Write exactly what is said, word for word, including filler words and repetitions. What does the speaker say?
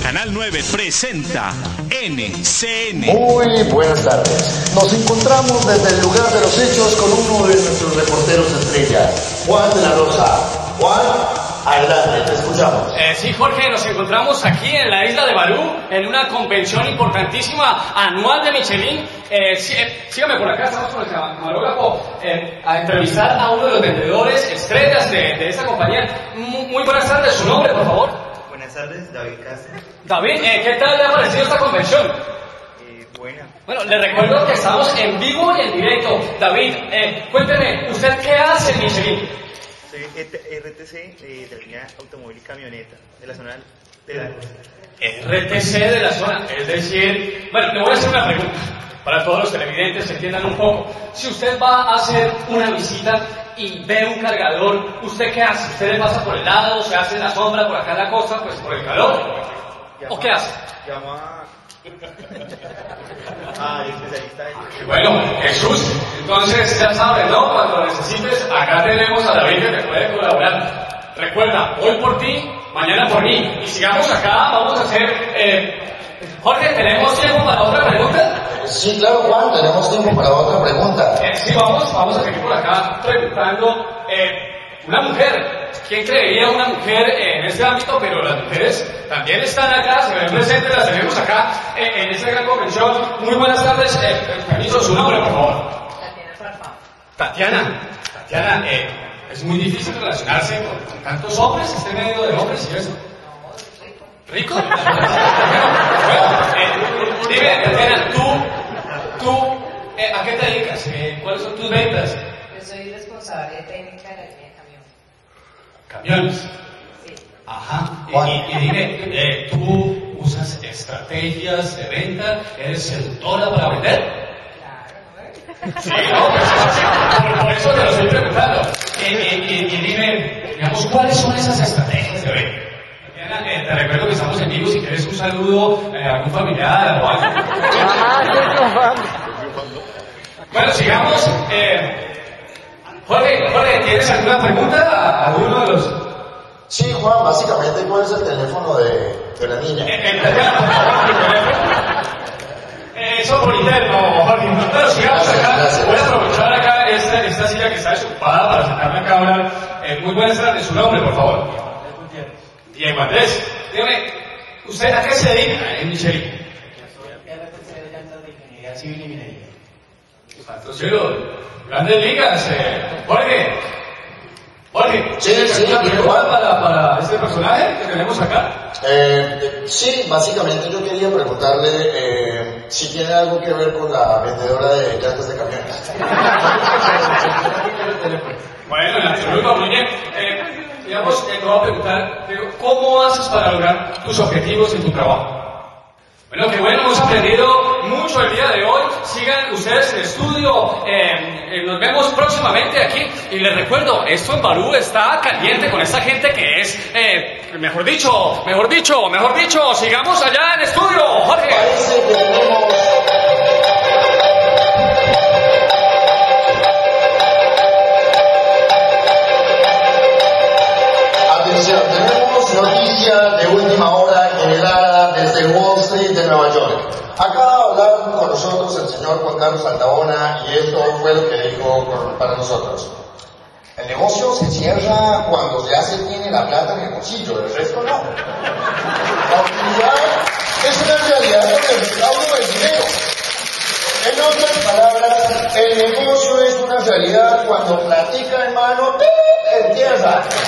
Canal nueve presenta N C N. Muy buenas tardes. Nos encontramos desde el lugar de los hechos con uno de nuestros reporteros estrella, Juan de la Rosa. Juan, adelante, te escuchamos. Eh, sí, Jorge, nos encontramos aquí en la isla de Barú, en una convención importantísima anual de Michelin. Eh, sí, eh, sígame por acá, estamos con el camarógrafo eh, a entrevistar a uno de los vendedores estrellas de, de esta compañía. Muy, muy buenas tardes, su nombre, por favor. Buenas tardes, David Castro. David, eh, ¿qué tal le ha parecido esta convención? Eh, buena. Bueno, le recuerdo que estamos en vivo y en directo. David, eh, cuénteme, ¿usted qué hace en Michelin? Soy R T C eh, de la línea automóvil y camioneta de la zona de la costa. R T C de la zona, es decir... Bueno, le voy a hacer una pregunta para todos los televidentes que entiendan un poco. Si usted va a hacer una visita y ve un cargador, ¿usted qué hace? ¿Usted le pasa por el lado, se hace en la sombra, por acá en la costa, pues por el calor? Llama, ¿O qué hace? Llama a... Ah, especialista en... Bueno, Jesús, entonces ya sabes, ¿no? Cuando necesites, acá tenemos a David que te puede colaborar. Recuerda, hoy por ti, mañana por mí. Y sigamos acá, vamos a hacer... Eh... Jorge, ¿tenemos tiempo para otra pregunta? Sí, claro, Juan, tenemos tiempo para otra pregunta. Eh, sí, vamos, vamos a seguir por acá preguntando. Eh, una mujer, ¿quién creería una mujer eh, en este ámbito? Pero las mujeres también están acá, se ven presentes, las tenemos acá eh, en esta gran convención. Muy buenas tardes, eh, permiso, su nombre, por favor. Tatiana Farfán. Tatiana, Tatiana, eh, es muy difícil relacionarse con, con tantos hombres, este medio de hombres y eso. ¿Rico? Bueno, eh, dime, Tatiana, tú, tú, eh, ¿a qué te dedicas? Eh, ¿Cuáles son tus ventas? Yo soy responsable técnica de la línea de camión. Camiones. Sí. Ajá. Y, y, y dime, eh, ¿tú usas estrategias de venta? ¿Eres seductora para vender? Claro, ¿no? Sí, no, pues, por, por eso te lo estoy preguntando. Y, y, y, y dime, digamos, ¿cuáles son esas estrategias de venta? Eh, te recuerdo que estamos en vivo, si quieres un saludo eh, a algún familiar o algo. Bueno, sigamos. Eh, Jorge, Jorge, ¿tienes alguna pregunta a alguno de los...? Sí, Juan, básicamente, ¿cuál es el teléfono de, de la niña? Eh, el teléfono. Eso por interno, Jorge. Bueno, sigamos acá. Gracias. Voy a aprovechar acá esta, esta silla que está desocupada para sentarme acá a hablar. Eh, muy buenas tardes, su nombre, por favor. Diego Andrés, dígame, ¿usted a qué se dedica en Michelin? R T C de llantas de ingeniería civil y minería. Santo cielo, grandes ligas, eh, Jorge. Jorge, Sí, ¿tienes sí, alguna sí, pregunta Juan. para, para este personaje que tenemos acá? Eh, sí, básicamente yo quería preguntarle eh, si tiene algo que ver con la vendedora de llantas de camiones. Bueno, en absoluto, muy bien. Eh, digamos, eh, te voy a preguntar, digo, ¿cómo haces para lograr tus objetivos en tu trabajo? Bueno, qué bueno, hemos aprendido mucho el día de hoy. Sigan ustedes en estudio. Eh, eh, nos vemos próximamente aquí. Y les recuerdo, esto en Barú está caliente con esta gente que es, eh, mejor dicho, mejor dicho, mejor dicho. Sigamos allá en estudio, Jorge. Parece que tenemos... Atención, tenemos noticia de última hora generada desde Wall Street de Nueva York. Acaba de hablar con nosotros el señor Juan Carlos Altaona y esto fue lo que dijo con- para nosotros. El negocio se cierra cuando ya se tiene la plata en el bolsillo, el resto no. La utilidad es una realidad sobre el recaudo del dinero. En otras palabras, el negocio es una realidad cuando platica en mano, ¡pip! En tierra.